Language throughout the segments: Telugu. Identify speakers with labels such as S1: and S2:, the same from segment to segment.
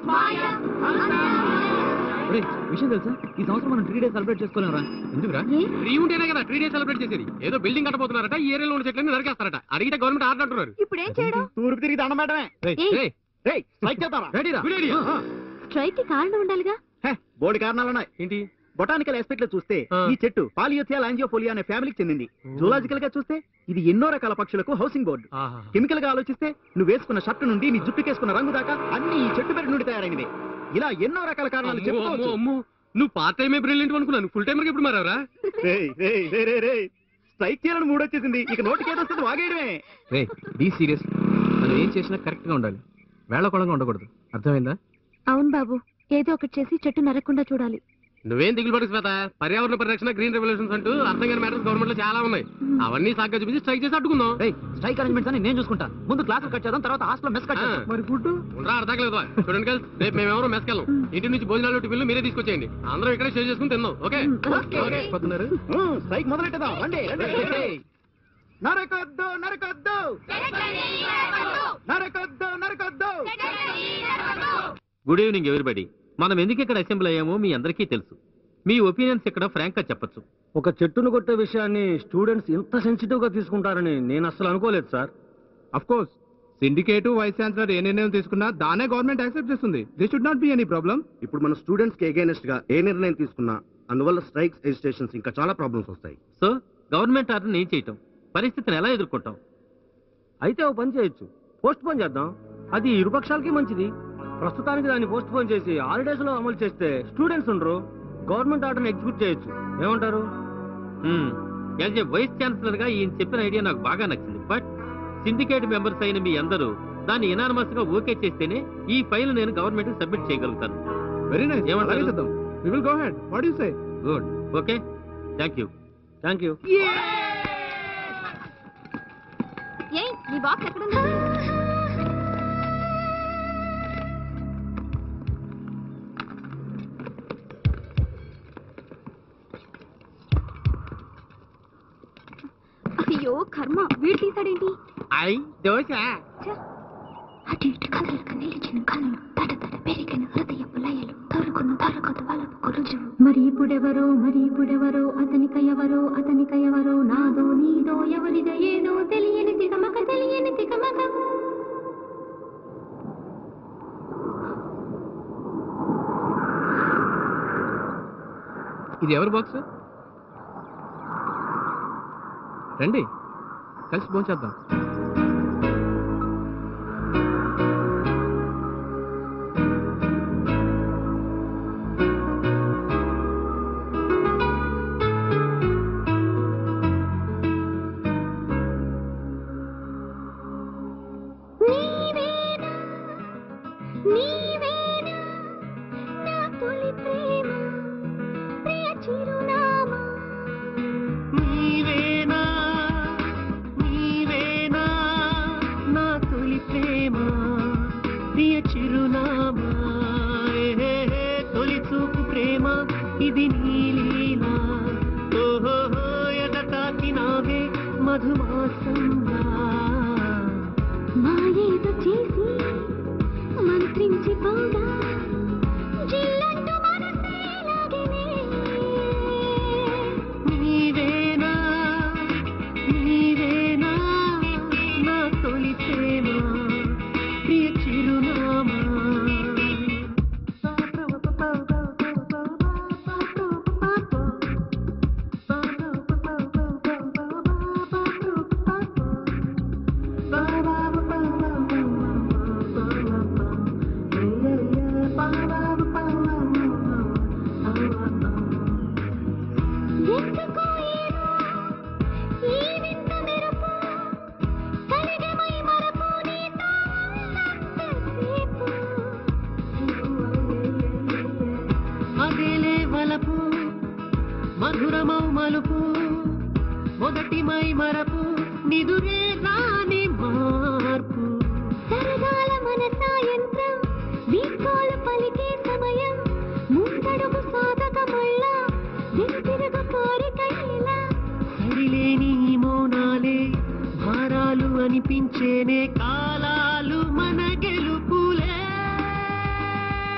S1: విషయం తెలుసా ఈ సంవత్సరం మనం 3 days సెలబ్రేట్ చేసుకోలేమరా ఎందుకురా ఫ్రీ ఉంటేనే కదా 3 days సెలబ్రేట్ చేసేది ఏదో బిల్డింగ్ కట్టబోతున్నారట ఈ ఏరియాలో ఉన్న చెట్లని నరికేస్తారట అడిగితే గవర్నమెంట్ ఆర్డర్ అంటున్నారు
S2: ఇప్పుడు ఏం చేయడం
S3: తూర్పు తిరిగి దండం పెట్టడమే స్ట్రైక్ చేద్దామా
S2: స్ట్రైక్ కి కారణం ఉండాలిగా
S3: బోర్డు కారణాలున్నాయి ఏంటి బొటానికల్ ఆస్పెక్ట్ లో చూస్తే ఈ చెట్టు పాలియోథియా లాంజియోఫోలియా అనే ఫ్యామిలీకి చెందింది జూలాజికల్ గా చూస్తే ఇది ఎన్నో రకాల పక్షులకు హౌసింగ్ బోర్డు కెమికల్ గా ఆలోచిస్తే నువ్వు వేసుకున్న షర్టు నుండి నీ జుట్టుకేసుకున్న రంగు దాకా అన్ని ఈ చెట్టు పెరటి నుండి తయారైనవి ఇలా ఎన్నో రకాల కారణాలు చెప్పుకోవచ్చు
S1: నువ్వు పార్ట్ టైమే బ్రిలియంట్ అనుకున్నాను ఫుల్ టైమర్ ఎప్పుడు మారావరా
S3: స్ట్రైక్ చేయాలని మూడొచ్చేసింది ఇక నోటికి ఏదో వస్తుంది వాగేయడమే
S1: బీ సీరియస్ మనం ఏం చేసినా కరెక్ట్ గా ఉండాలి వేళకోళంగా ఉండకూడదు అర్థమైందా
S2: అవును బాబు ఏదో ఒకటి చేసి చెట్టు నరకకుండా చూడాలి
S1: నువ్వేం దిగులు పడకు శ్వేత పర్యావరణ పరిరక్షణ గ్రీన్ రెవల్యూషన్స్ అంటూ అర్థం కాని మ్యాటర్స్ గవర్నమెంట్ లో చాలా ఉన్నాయి అవన్నీ సాగ్గా చూపించి స్ట్రైక్ చేసి అడ్డుకుందాం
S3: స్ట్రైక్ అరేంజ్మెంట్స్ అని నేను చూసుకుంటాను ముందు క్లాసులు కట్ చేద్దాం తర్వాత హాస్టల్ మెస్ కట్ చేద్దాం మరి ఫుడ్
S1: ఉండరా అర్థం కాలేదు స్టూడెంట్ గర్ల్స్ రేపు మేమెవరో మెస్కి వెళ్ళాం ఇంటి నుంచి భోజనాలు టిఫిన్లు మీరే తీసుకొచ్చేయండి అందరం ఇక్కడే షేర్ చేసుకుని తిందాం ఓకే
S3: స్ట్రైక్ మొదలెట్టదాం రండి నరకొద్దు నరకొద్దు నరకొద్దు నరకొద్దు.
S4: Good evening everybody. మనం ఎందుకు ఇక్కడ అసెంబ్లీ అయ్యామో మీ అందరికీ తెలుసు. మీ ఒపీనియన్స్ ఇక్కడ ఫ్రాంక్ గా చెప్పొచ్చు.
S3: ఒక చెట్టును కొట్టే విషయాన్ని స్టూడెంట్స్ ఇంత సెన్సిటివ్ గా తీసుకుంటారని నేను అసలు అనుకోలేదు sir.
S5: Of course syndicate vice chancellor ఏ నిర్ణయం తీసుకున్నా దానే గవర్నమెంట్ యాక్సెప్ట్ చేస్తుంది. This should not be any problem.
S3: ఇప్పుడు మన స్టూడెంట్స్ కి అగైనెస్ట్ గా ఏ నిర్ణయం తీసుకున్నా అందువల్ల స్ట్రైక్స్ ఎజిటేషన్స్ ఇంకా చాలా ప్రాబ్లమ్స్ వస్తాయి.
S4: సో గవర్నమెంట్ ఆర్డర్ ఏం చేయటం, పరిస్థితిని ఎలా ఎదుర్కొంటాం?
S3: అయితే ఓ పని చేయొచ్చు, పోస్ట్ పోన్ చేద్దాం. అది ఇరుపక్షాలకి మంచిది. ప్రస్తుతానికి దాన్ని పోస్ట్ పోన్ చేసి హాలిడేస్ లో అమలు చేస్తే స్టూడెంట్స్ ఉండరు, గవర్నమెంట్ ఆర్డర్ ఎగ్జిక్యూట్ చేయొచ్చు. ఏమంటారు?
S4: యాజ్ ఏ వైస్ ఛాన్సలర్ గా ఈయన చెప్పిన ఐడియా నాకు బాగా నచ్చింది. బట్ సిండికేట్ మెంబర్స్ అయిన మీ అందరూ దాన్ని ఎనానమస్ గా ఓకే చేస్తేనే ఈ ఫైల్ నేను గవర్నమెంట్ సబ్మిట్ చేయగలుగుతాను.
S5: Very nice.
S4: ఏమంటారు?
S5: We will go ahead. What do you say?
S4: Good. Okay. Thank you.
S3: Thank you.
S2: ఏయ్ నీ బాక్స్ ఎక్కడ ఉంది? అయ్యో కర్మ, వీడు తీసాడేంటి?
S4: దోశ.
S2: అటు ఇటు కదలక నిలిచిన కళ్ళు, తడ తడ పెరిగిన హృదయపు లయలు, తరుకును తరగదు వలపు కొలుజువు. మరి ఇప్పుడెవరో అతనికయవరో నాదో నీదో ఎవరిదో ఏదో తెలియని తికమక.
S1: ఇది ఎవరు బాక్స్? రండి కలిసి భోంచేద్దాం.
S6: ఇది నీలీలా ఓహో ఎదటాకినావే మధుమాసంలా మాయేదో చేసి మంత్రించి పోగా జిల్లంటూ మనసే లాగినే. నీవేనా నా తొలి ప్రేమ ప్రియ చిరునామా. మధురమౌ మలుపు మొదటి మై మరపు నిదురే రాని మార్పు. సరదాల మన సాయంత్రం వీకోలు పలికే సమయం ముందడుగు సాధక మళ్ళా తిరుగు కోరికైలా. సరిలేని మౌనాలే భారాలు అనిపించేనే కాలాలు మన గెలుపులే.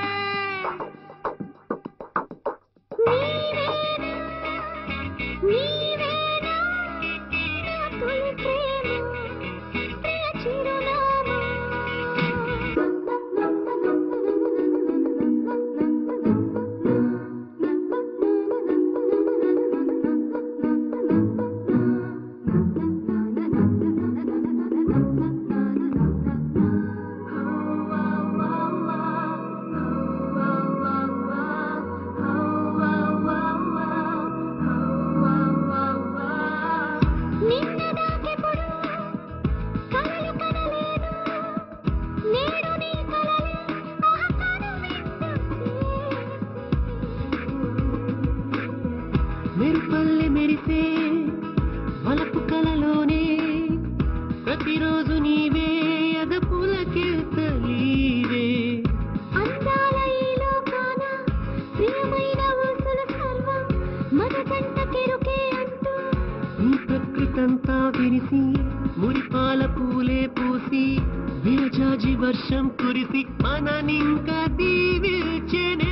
S6: వర్షం కురిసి మననింకా దీవిల్చెనే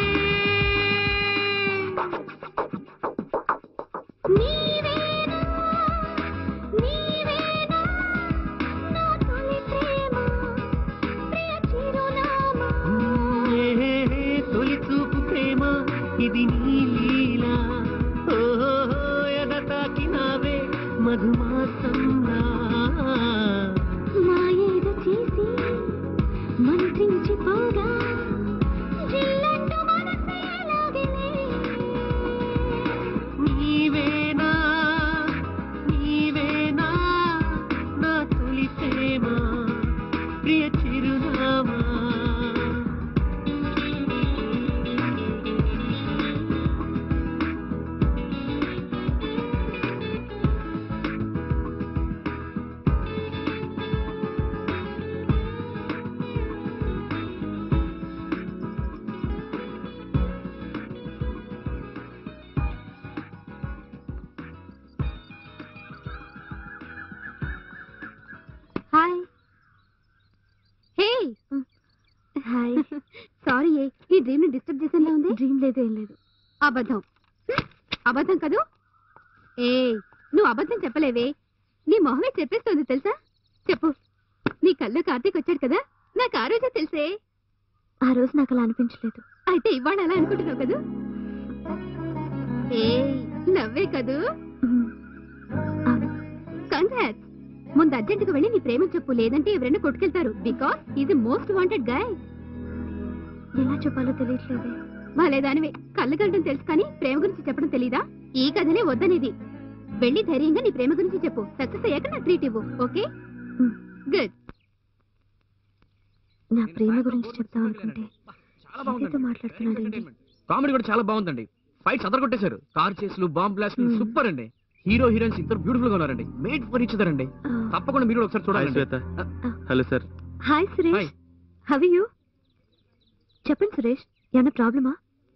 S2: నీవేనా నీవేనా నా తొలి ప్రేమ ప్రియ చిరునామా
S6: తొలి చూపు ప్రేమ ఇది నీ లీలా ఓహో ఎద తాకినావే మధుమాసంలా
S2: మాయేదో చేసి మంత్రించిపోగా జిల్లంటూ మనసే లాగినే
S6: నీవేనా నీవేనా నా తొలి ప్రేమ ప్రియ చిరునామా
S2: హాయ్ హే హాయ్ సారీ ఈ డ్రీమ్ ని డిస్టర్బ్ చేసేలా ఉంది డ్రీమ్ లేదు ఏం లేదు అబద్ధం అబద్ధం కదూ ఏ నువ్వు అబద్ధం చెప్పలేవే నీ మొహమే చెప్పేస్తుంది తెలుసా చెప్పు నీ కళ్ళు కార్తీక్ వచ్చాడు కదా నాకు ఆ రోజే తెలుసే ఆ రోజు నాకు అలా అనిపించలేదు అయితే ఇవాళ అలా అనుకుంటున్నావు కదూ ఏ నవ్వే కదూ కంగ్రాట్స్ ముందు అర్జెంటుగా వెళ్ళి నీ ప్రేమ చెప్పు లేదంటే ఎవరైనా కొట్టుకెళ్తారు because is most wanted guy ఎలా చెప్పాలో తెలియట్లేదే బాలేదానివే కళ్ళు కలడం తెలుసు కానీ ప్రేమ గురించి చెప్పడం తెలీదా ఈ కథనే వద్దనేది వెళ్ళి ధైర్యంగా నీ ప్రేమ గురించి చెప్పు సక్సెస్ అయ్యాక నా ట్రీట్ ఇవ్వు ఓకే గుడ్ నా ప్రేమ గురించి చెప్తాం అనుకుంటే
S1: చాలా బాగుంది
S2: మాట్లాడుతున్నాడు
S1: కామెడీ కూడా చాలా బాగుందండి ఫైట్స్ అదర్ కొట్టేశారు కార్ చేస్లు బాంబ్ బ్లాస్ట్ సూపర్ అండి హీరో హీరోయిన్స్ ఇద్దరు బ్యూటిఫుల్ గా ఉన్నారండి మేడ్ ఫర్ ఈచ్ అదర్ అండి తప్పకుండా మీరు ఒకసారి చూడాలి
S4: hello sir
S2: hi Suresh how are you చెప్పండి సురేష్ ఏమైనా ప్రాబ్లమా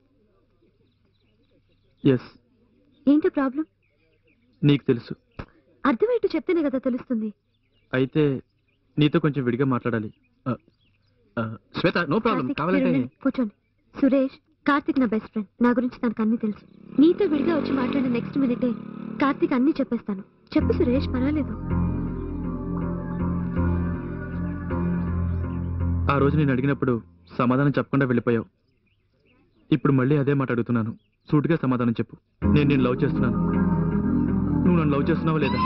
S4: ఎస్
S2: ఏంటో ప్రాబ్లం
S4: నీకు తెలుసు
S2: అర్థమేంటో చెప్తేనే కదా తెలుస్తుంది
S4: అయితే నీతో కొంచెం విడిగా మాట్లాడాలి
S1: శ్వేత నో ప్రాబ్లం
S2: కార్తీక్,
S1: కావాలంటే
S2: మీరు ఉండండి, కూర్చోండి సురేష్ కార్తీక్ నా బెస్ట్ ఫ్రెండ్ నా గురించి తనకు అన్ని తెలుసు నీతో విడిగా వచ్చి మాట్లాడిన నెక్స్ట్ మినిటే కార్తీక్ అన్ని చెప్పేస్తాను చెప్పు సురేష్ పర్వాలేదు
S4: ఆ రోజు నేను అడిగినప్పుడు సమాధానం చెప్పకుండా వెళ్ళిపోయావు ఇప్పుడు మళ్ళీ అదే మాట అడుగుతున్నాను సూటిగా సమాధానం చెప్పు నేను లవ్ చేస్తున్నాను నువ్వు నన్ను లవ్ చేస్తున్నావా లేదా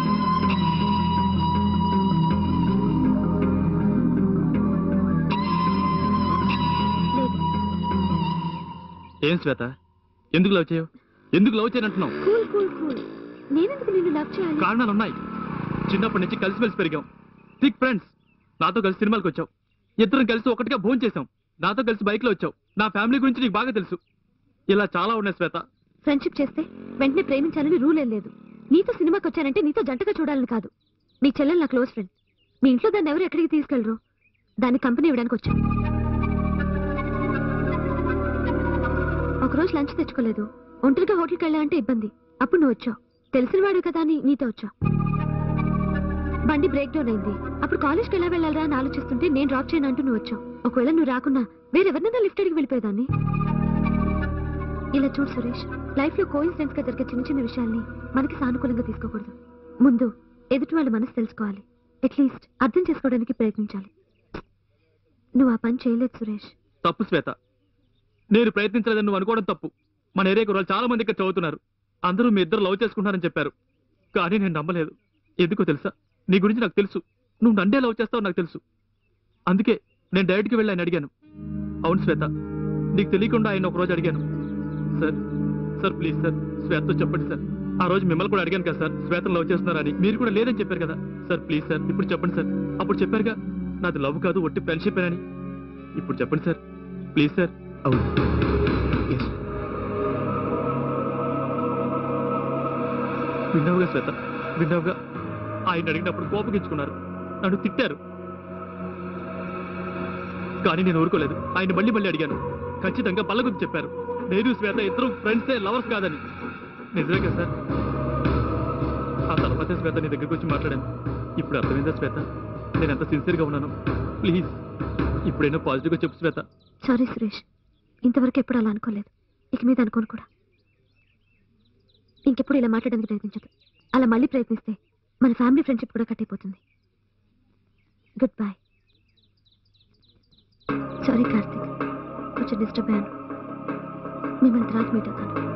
S2: లేదు
S4: ఏం శ్వేత ఎందుకు లవ్ చేయవు ఎందుకు లవ్ చేయనంటున్నావు
S2: కూల్ కూల్ కూల్ నేనెందుకు నిన్ను లవ్ చేయాలి
S4: కారణాలు ఉన్నాయి చిన్నప్పటి నుంచి కలిసిమెలిసి పెరిగాం థిక్ ఫ్రెండ్స్ నాతో కలిసి సినిమాలకు వచ్చావు ఇద్దరం కలిసి ఒకటిగా భోజనం చేసాం నాతో కలిసి బైక్ లో వచ్చావు నా ఫ్యామిలీ గురించి నీకు బాగా తెలుసు ఇలా చాలా ఉన్నాయి శ్వేత
S2: ఫ్రెండ్షిప్ చేస్తే వెంటనే ప్రేమించాలని రూల్ ఏం లేదు నీతో సినిమాకి వచ్చానంటే నీతో జంటగా చూడాలని కాదు నీ చెల్లెలు నా క్లోజ్ ఫ్రెండ్ మీ ఇంట్లో దాన్ని ఎవరు ఎక్కడికి తీసుకెళ్లరు దాన్ని కంపెనీ ఇవ్వడానికి వచ్చాను ఒకరోజు లంచ్ తెచ్చుకోలేదు ఒంటరిగా హోటల్కి వెళ్ళా అంటే ఇబ్బంది అప్పుడు నువ్వు వచ్చావు తెలిసిన వాడు కదా అని నీతో వచ్చావు బండి బ్రేక్ డౌన్ అయింది అప్పుడు కాలేజ్కి ఎలా వెళ్ళాలా అని ఆలోచిస్తుంటే నేను డ్రాప్ చేయను అంటూ నువ్వు వచ్చావు ఒకవేళ నువ్వు రాకున్నా వేరెవరినైనా లిఫ్ట్ అడిగి వెళ్ళిపోయేదాన్ని ఇలా చూడు సురేష్ లైఫ్ లో కోఇన్సిడెంట్స్ గా జరిగే చిన్న చిన్న విషయాల్ని మనకి సానుకూలంగా తీసుకోకూడదు ముందు ఎదుటి వాళ్ళ మనసు తెలుసుకోవాలి అట్లీస్ట్ అర్థం చేసుకోవడానికి ప్రయత్నించాలి నువ్వు ఆ పని చేయలేదు సురేష్
S4: తప్పు శ్వేత నేను ప్రయత్నించలేదని నువ్వు అనుకోవడం తప్పు మన ఏరియా కుర్రాలు చాలా మంది ఇక్కడ చదువుతున్నారు అందరూ మీ ఇద్దరు లవ్ చేసుకుంటారని చెప్పారు కానీ నేను నమ్మలేదు ఎందుకో తెలుసా నీ గురించి నాకు తెలుసు నువ్వు నన్నే లవ్ చేస్తావు నాకు తెలుసు అందుకే నేను డైరెక్ట్కి వెళ్ళి ఆయన అడిగాను అవును శ్వేత నీకు తెలియకుండా ఆయన ఒక రోజు అడిగాను సార్ ప్లీజ్ సార్ శ్వేతతో చెప్పండి సార్ ఆ రోజు మిమ్మల్ని కూడా అడిగాను కదా సార్ శ్వేతను లవ్ చేస్తున్నారని మీరు కూడా లేదని చెప్పారు కదా సార్ ప్లీజ్ సార్ ఇప్పుడు చెప్పండి సార్ అప్పుడు చెప్పారుగా నాది లవ్ కాదు ఒట్టి ఫ్రెండ్షిప్ అని ఇప్పుడు చెప్పండి సార్ ప్లీజ్ సార్
S1: అవును
S4: విన్నావుగా శ్వేత విన్నావుగా ఆయన అడిగినప్పుడు కోపగించుకున్నారు నన్ను తిట్టారు కానీ నేను ఊరుకోలేదు ఆయన మళ్ళీ మళ్ళీ అడిగాను ఖచ్చితంగా బల్ల గురించి చెప్పారు నేను శ్వేత ఇద్దరు ఫ్రెండ్సే లవర్స్ కాదని నిజమే సార్ ఆ తర్వాత శ్వేత నీ దగ్గరికి వచ్చి మాట్లాడాను ఇప్పుడు అర్థమైందా శ్వేత నేను ఎంత సిన్సియర్గా ఉన్నాను ప్లీజ్ ఇప్పుడైనా పాజిటివ్గా చెప్పు శ్వేత.
S2: సారీ సురేష్, ఇంతవరకు ఎప్పుడు అలా అనుకోలేదు, ఇక మీద అనుకోను కూడా. ఇంకెప్పుడు ఇలా మాట్లాడడానికి ప్రయత్నించదు. అలా మళ్ళీ ప్రయత్నిస్తే మన ఫ్యామిలీ ఫ్రెండ్షిప్ కూడా కట్ అయిపోతుంది. Good bye. సారీ కార్తీక్, కొంచెం డిస్టర్బ్ అయ్యాను. మిమ్మల్ని తర్వాత మీట్ అవుతాను.